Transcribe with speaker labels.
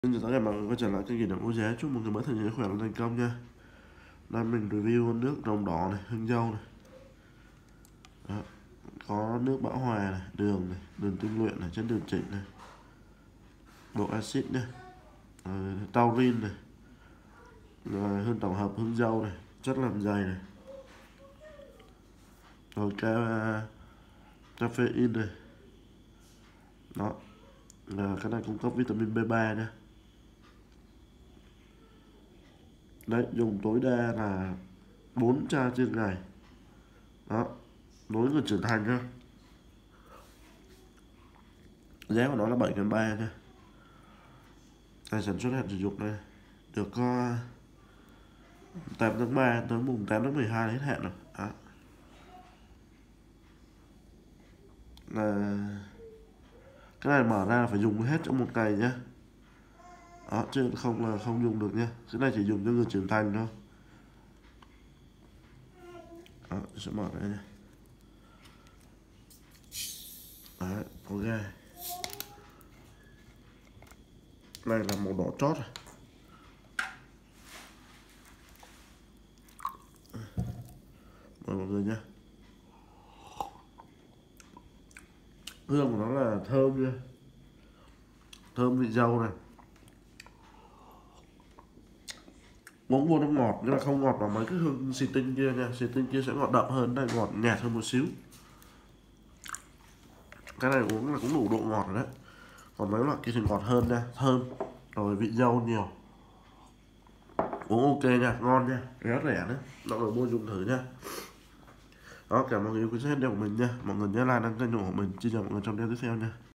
Speaker 1: Xin chào tất cả mọi người quay trở lại kênh Kỷ niệm Ô Giá. Chúc mọi người mới thành khỏe và thành công nha. Nay mình review nước rồng đỏ này, hương dâu này. Đó. Có nước bão hòa này, đường tinh luyện này, chất điều chỉnh này, độ axit này, taurin này, rồi hương tổng hợp hương dâu này, chất làm dày này, rồi caffeine này. Đó. Cái này cung cấp vitamin B3 nha. Đấy, dùng tối đa là 4 chai trên ngày. Đó, đối với người trưởng thành nhá. Giá của nó là 7.3 nha. Ngày sản xuất hạn sử dụng đây được có 8 tháng 3 tới mùng 8 tháng 12 hết hạn rồi. Đó. Là cái này mở ra phải dùng hết trong một ngày nhá. Đó, chứ không là không dùng được nha. Cái này chỉ dùng cho người trưởng thành thôi. Đó, sẽ mở ra nha. Đấy, ok. Này là màu đỏ chót rồi. Mời mọi người nha. Hương của nó là thơm nha. Thơm vị dâu này. Uống vô nó ngọt nhưng mà không ngọt bằng mấy cái hương xì tinh kia nha. Xì tinh kia sẽ ngọt đậm hơn, đây ngọt nhạt hơn một xíu. Cái này uống là cũng đủ độ ngọt rồi đấy. Còn mấy loại kia thì ngọt hơn nha, thơm, rồi vị dâu nhiều. Uống ok nha, ngon nha, rất rẻ nữa. Mọi người mua dùng thử nha. Đó, cảm ơn mọi người yêu quý video của mình nha. Mọi người nhớ like, đăng ký kênh ủng hộ mình. Xin chào mọi người trong video tiếp theo nha.